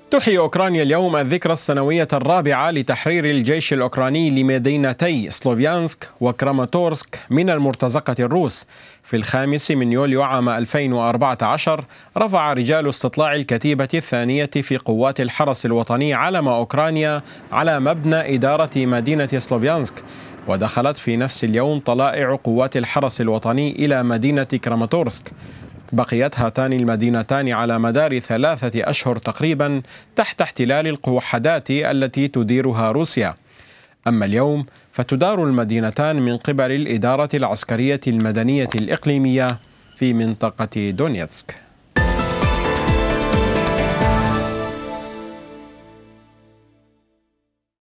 تحيي أوكرانيا اليوم الذكرى السنوية الرابعة لتحرير الجيش الأوكراني لمدينتي سلوفيانسك وكراماتورسك من المرتزقة الروس. في 5 يوليو عام 2014 رفع رجال استطلاع الكتيبة الثانية في قوات الحرس الوطني علم أوكرانيا على مبنى إدارة مدينة سلوفيانسك، ودخلت في نفس اليوم طلائع قوات الحرس الوطني إلى مدينة كراماتورسك. بقيت هاتان المدينتان على مدار 3 أشهر تقريبا تحت احتلال الوحدات التي تديرها روسيا. أما اليوم فتدار المدينتان من قبل الإدارة العسكرية المدنية الإقليمية في منطقة دونيتسك.